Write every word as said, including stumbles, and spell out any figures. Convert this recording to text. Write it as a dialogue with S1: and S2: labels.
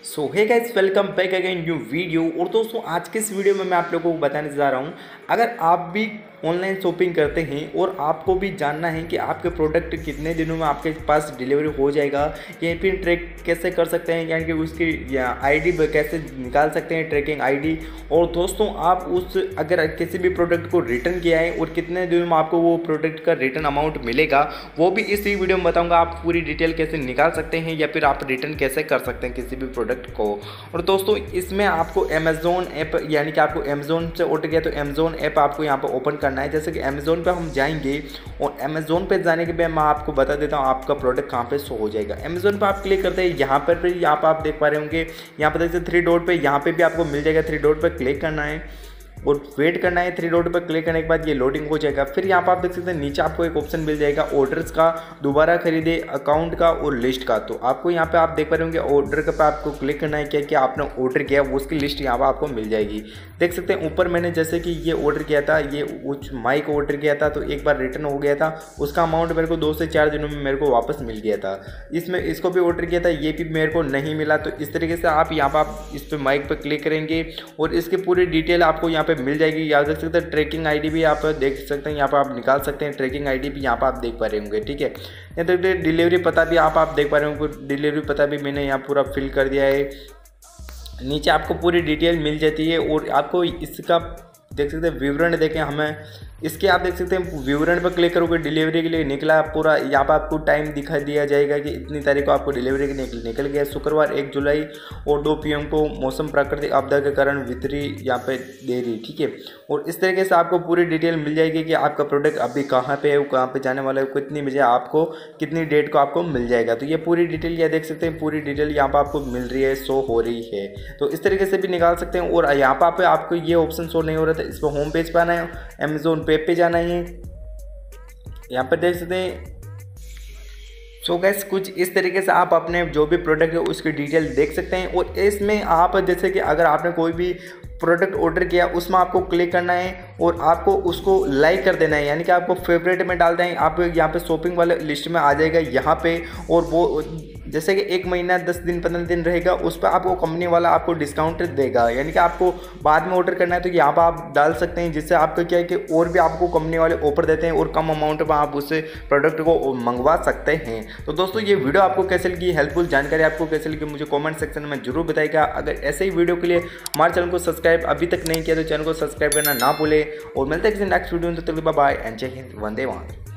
S1: सो hey guys, welcome back again new video. और दोस्तों, आज के इस वीडियो में मैं आप लोगों को बताने जा रहा हूँ, अगर आप भी ऑनलाइन शॉपिंग करते हैं और आपको भी जानना है कि आपके प्रोडक्ट कितने दिनों में आपके पास डिलीवरी हो जाएगा या फिर ट्रैक कैसे कर सकते हैं, यानी कि उसकी आईडी कैसे निकाल सकते हैं, ट्रैकिंग आईडी। और दोस्तों, आप उस अगर किसी भी प्रोडक्ट को रिटर्न किया है और कितने दिनों में आपको वो प्रोडक्ट का रिटर्न अमाउंट मिलेगा, वो भी इसी वीडियो में बताऊँगा। आप पूरी डिटेल कैसे निकाल सकते हैं या फिर आप रिटर्न कैसे कर सकते हैं किसी भी प्रोडक्ट को। और दोस्तों, इसमें आपको अमेज़ोन ऐप, यानी कि आपको अमेज़ोन से ऑर्डर किया तो अमेज़ोन ऐप आपको यहाँ पर ओपन करना है। जैसे कि अमेज़ोन पे हम जाएंगे और अमेज़ोन पे जाने के बाद मैं आपको बता देता हूँ आपका प्रोडक्ट कहाँ पे शो हो जाएगा। अमेज़ोन पे आप क्लिक करते हैं, यहाँ पर भी यहाँ पर आप देख पा रहे होंगे, यहाँ पर देखते थ्री डॉट पे, यहाँ पे भी आपको मिल जाएगा। थ्री डॉट पे क्लिक करना है और वेट करना है। थ्री डॉट पर क्लिक करने के बाद ये लोडिंग हो जाएगा। फिर यहाँ पर आप देख सकते हैं नीचे आपको एक ऑप्शन मिल जाएगा ऑर्डर्स का, दोबारा खरीदे, अकाउंट का और लिस्ट का। तो आपको यहाँ पे आप देख पा रहे होंगे ऑर्डर का पे आपको क्लिक करना है, क्या क्या आपने ऑर्डर किया वो उसकी लिस्ट यहाँ पर आपको मिल जाएगी। देख सकते हैं ऊपर मैंने जैसे कि ये ऑर्डर किया था, ये उस माइक ऑर्डर किया था तो एक बार रिटर्न हो गया था, उसका अमाउंट मेरे को दो से चार दिनों में मेरे को वापस मिल गया था। इसमें इसको भी ऑर्डर किया था, ये भी मेरे को नहीं मिला। तो इस तरीके से आप यहाँ पर आप इस पर माइक पर क्लिक करेंगे और इसकी पूरी डिटेल आपको यहाँ पर मिल जाएगी। याद देख सकते हैं ट्रैकिंग आईडी भी आप देख सकते हैं, यहाँ पर आप निकाल सकते हैं। ट्रैकिंग आईडी भी यहाँ पर आप देख पा रहे होंगे, ठीक है। यहाँ तक डिलीवरी पता भी आप आप देख पा रहे होंगे, डिलीवरी पता भी मैंने यहाँ पूरा फिल कर दिया है। नीचे आपको पूरी डिटेल मिल जाती है और आपको इसका देख सकते हैं विवरण देखें हमें इसके, आप देख सकते हैं विवरण पर क्लिक करोगे डिलीवरी के लिए निकला पूरा। यहाँ पर आपको टाइम दिखा दिया जाएगा कि इतनी तारीख को आपको डिलीवरी के निकल निकल गया, शुक्रवार एक जुलाई और दो पी एम को, मौसम प्राकृतिक आपदा के कारण वितरी यहाँ पे दे रही, ठीक है। और इस तरीके से आपको पूरी डिटेल मिल जाएगी कि आपका प्रोडक्ट अभी कहाँ पे है, कहाँ पे जाने वाला है, कितनी बजे आपको, कितनी डेट को आपको मिल जाएगा। तो ये पूरी डिटेल ये देख सकते हैं, पूरी डिटेल यहाँ पर आपको मिल रही है, शो हो रही है। तो इस तरीके से भी निकाल सकते हैं। और यहाँ पर आपको ये ऑप्शन शो नहीं हो रहा था, इस पर होम पेज पर आना है, अमेज़ोन पे पे जाना है, यहाँ पर देख सकते हैं। सो गैस, कुछ इस तरीके से आप अपने जो भी प्रोडक्ट है उसकी डिटेल देख सकते हैं। और इसमें आप जैसे कि अगर आपने कोई भी प्रोडक्ट ऑर्डर किया उसमें आपको क्लिक करना है और आपको उसको लाइक कर देना है, यानी कि आपको फेवरेट में डाल दें। आप यहाँ पे शॉपिंग वाले लिस्ट में आ जाएगा यहाँ पे, और वो जैसे कि एक महीना दस दिन पंद्रह दिन रहेगा, उस पर आपको कंपनी वाला आपको डिस्काउंट देगा। यानी कि आपको बाद में ऑर्डर करना है तो यहाँ पर आप डाल सकते हैं, जिससे आपका क्या है कि और भी आपको कंपनी वाले ऑफर देते हैं और कम अमाउंट में आप उससे प्रोडक्ट को मंगवा सकते हैं। तो दोस्तों, ये वीडियो आपको कैसे लगी, हेल्पफुल जानकारी आपको कैसे लगी, मुझे कॉमेंट सेक्शन में जरूर बताइएगा। अगर ऐसे ही वीडियो के लिए हमारे चैनल को सब्सक्राइब अभी तक नहीं किया तो चैनल को सब्सक्राइब करना ना भूलें। और मिलते हैं किसी नेक्स्ट वीडियो में, तो तक बाय बाय एंड जय हिंद, वंदे मातरम।